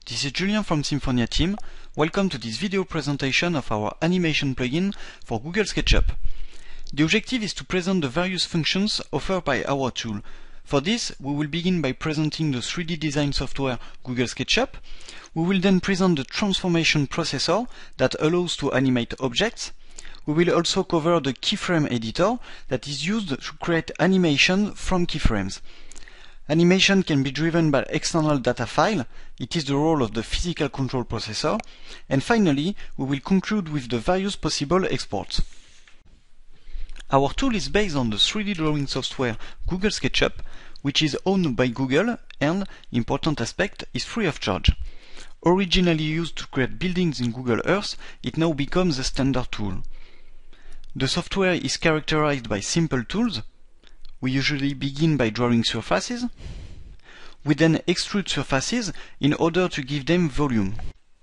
This is Julien from Simfonia team. Welcome to this video presentation of our animation plugin for Google SketchUp. The objective is to present the various functions offered by our tool. For this, we will begin by presenting the 3D design software Google SketchUp. We will then present the transformation processor that allows to animate objects. We will also cover the keyframe editor that is used to create animation from keyframes. Animation can be driven by external data file. It is the role of the physical control processor. And finally, we will conclude with the various possible exports. Our tool is based on the 3D drawing software Google SketchUp, which is owned by Google and, important aspect, is free of charge. Originally used to create buildings in Google Earth, it now becomes a standard tool. The software is characterized by simple tools. We usually begin by drawing surfaces. We then extrude surfaces in order to give them volume.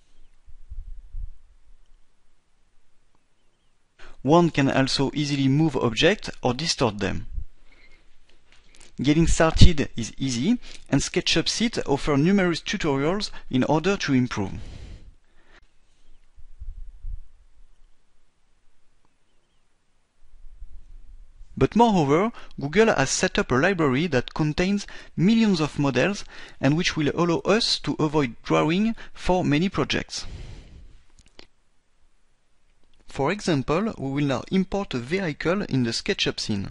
One can also easily move objects or distort them. Getting started is easy, and SketchUp site offers numerous tutorials in order to improve. But moreover, Google has set up a library that contains millions of models and which will allow us to avoid drawing for many projects. For example, we will now import a vehicle in the SketchUp scene.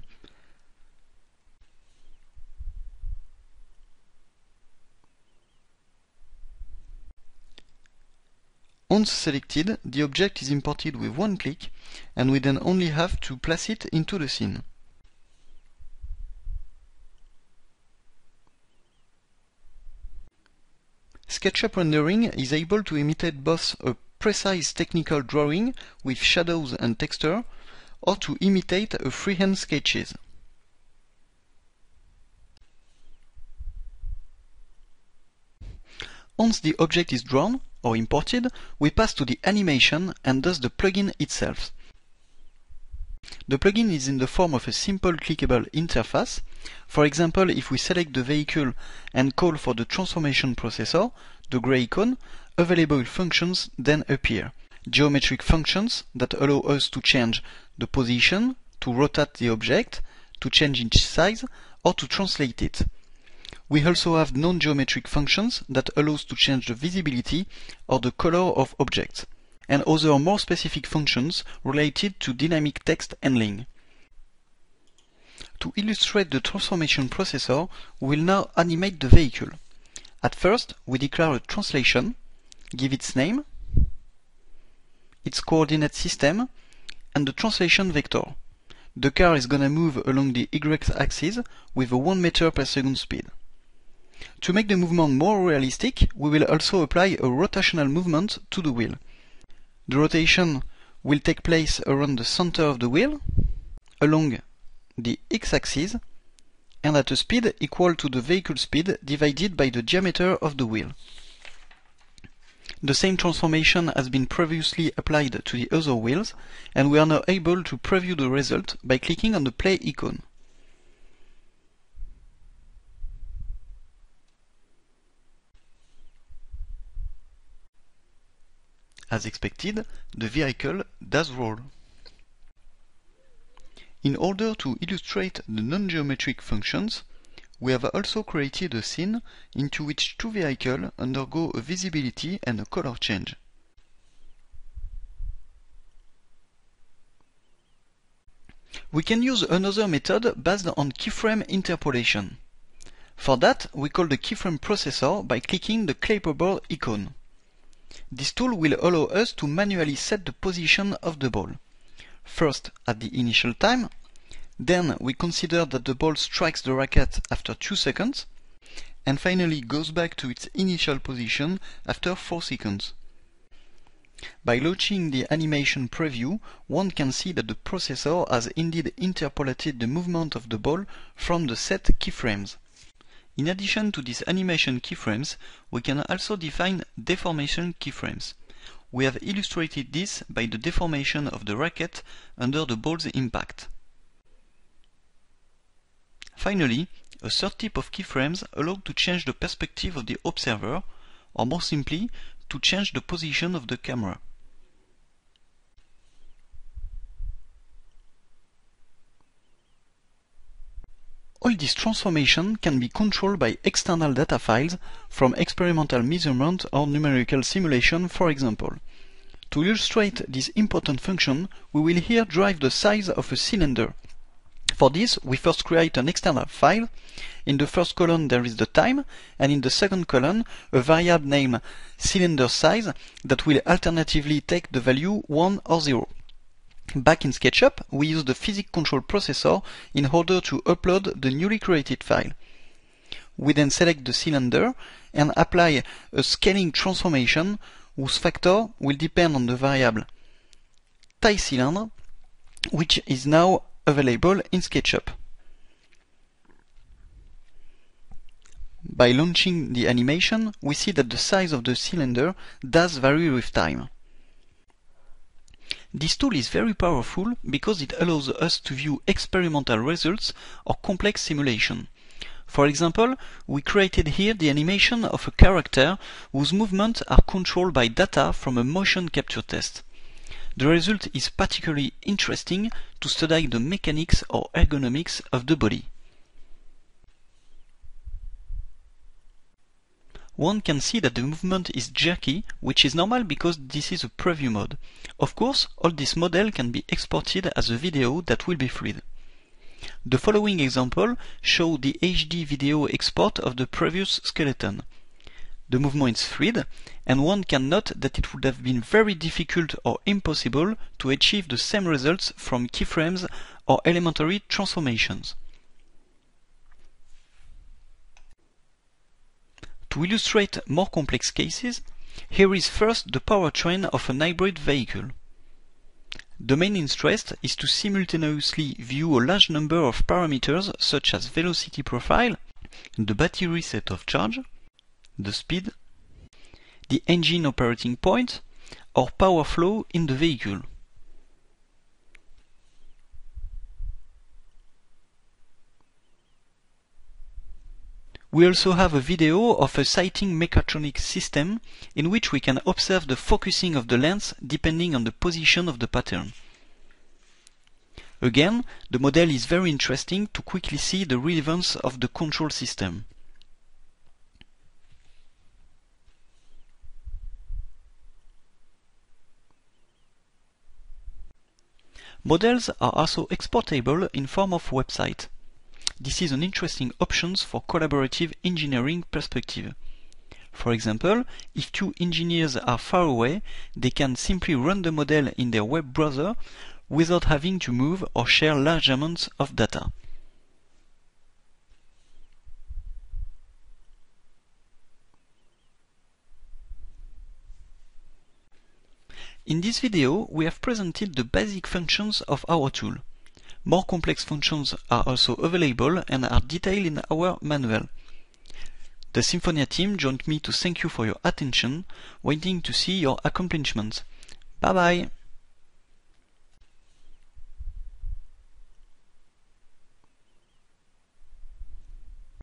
Once selected, the object is imported with one click, and we then only have to place it into the scene. SketchUp rendering is able to imitate both a precise technical drawing with shadows and texture, or to imitate a freehand sketches. Once the object is drawn or imported, we pass to the animation and thus the plugin itself. The plugin is in the form of a simple clickable interface. For example, if we select the vehicle and call for the transformation processor, the gray icon, available functions then appear. Geometric functions that allow us to change the position, to rotate the object, to change its size, or to translate it. We also have non-geometric functions that allow us to change the visibility or the color of objects, and other more specific functions related to dynamic text handling. To illustrate the transformation processor, we will now animate the vehicle. At first, we declare a translation, give its name, its coordinate system, and the translation vector. The car is gonna move along the y-axis with a 1 meter per second speed. To make the movement more realistic, we will also apply a rotational movement to the wheel. The rotation will take place around the center of the wheel, along the x-axis, and at a speed equal to the vehicle speed divided by the diameter of the wheel. The same transformation has been previously applied to the other wheels, and we are now able to preview the result by clicking on the play icon. As expected, the vehicle does roll. In order to illustrate the non-geometric functions, we have also created a scene into which two vehicles undergo a visibility and a color change. We can use another method based on keyframe interpolation. For that, we call the keyframe processor by clicking the clapperboard icon. This tool will allow us to manually set the position of the ball. First at the initial time, then we consider that the ball strikes the racket after 2 seconds, and finally goes back to its initial position after 4 seconds. By launching the animation preview, one can see that the processor has indeed interpolated the movement of the ball from the set keyframes. In addition to these animation keyframes, we can also define deformation keyframes. We have illustrated this by the deformation of the racket under the ball's impact. Finally, a third type of keyframes allow to change the perspective of the observer or more simply, to change the position of the camera. All this transformation can be controlled by external data files from experimental measurement or numerical simulation, for example. To illustrate this important function, we will here drive the size of a cylinder. For this, we first create an external file. In the first column there is the time, and in the second column a variable named cylinder size that will alternatively take the value 1 or 0. Back in SketchUp, we use the physics control processor in order to upload the newly created file. We then select the cylinder and apply a scaling transformation whose factor will depend on the variable tie cylinder, which is now available in SketchUp. By launching the animation, we see that the size of the cylinder does vary with time. This tool is very powerful because it allows us to view experimental results or complex simulation. For example, we created here the animation of a character whose movements are controlled by data from a motion capture test. The result is particularly interesting to study the mechanics or ergonomics of the body. One can see that the movement is jerky, which is normal because this is a preview mode. Of course, all this model can be exported as a video that will be fluid. The following example shows the HD video export of the previous skeleton. The movement is fluid, and one can note that it would have been very difficult or impossible to achieve the same results from keyframes or elementary transformations. To illustrate more complex cases, here is first the powertrain of an hybrid vehicle. The main interest is to simultaneously view a large number of parameters such as velocity profile, the battery state of charge, the speed, the engine operating point, or power flow in the vehicle. We also have a video of a sighting mechatronic system in which we can observe the focusing of the lens depending on the position of the pattern. Again, the model is very interesting to quickly see the relevance of the control system. Models are also exportable in form of website. This is an interesting option for collaborative engineering perspective. For example, if two engineers are far away, they can simply run the model in their web browser without having to move or share large amounts of data. In this video, we have presented the basic functions of our tool. More complex functions are also available and are detailed in our manual. The Simfonia team joined me to thank you for your attention, waiting to see your accomplishments. Bye bye!